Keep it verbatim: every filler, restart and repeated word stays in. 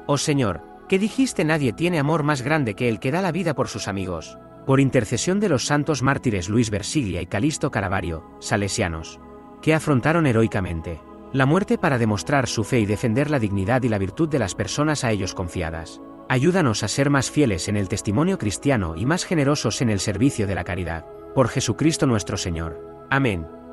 Oh Señor, que dijiste nadie tiene amor más grande que el que da la vida por sus amigos. Por intercesión de los santos mártires Luis Versiglia y Calisto Caravario, salesianos, que afrontaron heroicamente la muerte para demostrar su fe y defender la dignidad y la virtud de las personas a ellos confiadas. Ayúdanos a ser más fieles en el testimonio cristiano y más generosos en el servicio de la caridad. Por Jesucristo nuestro Señor. Amén.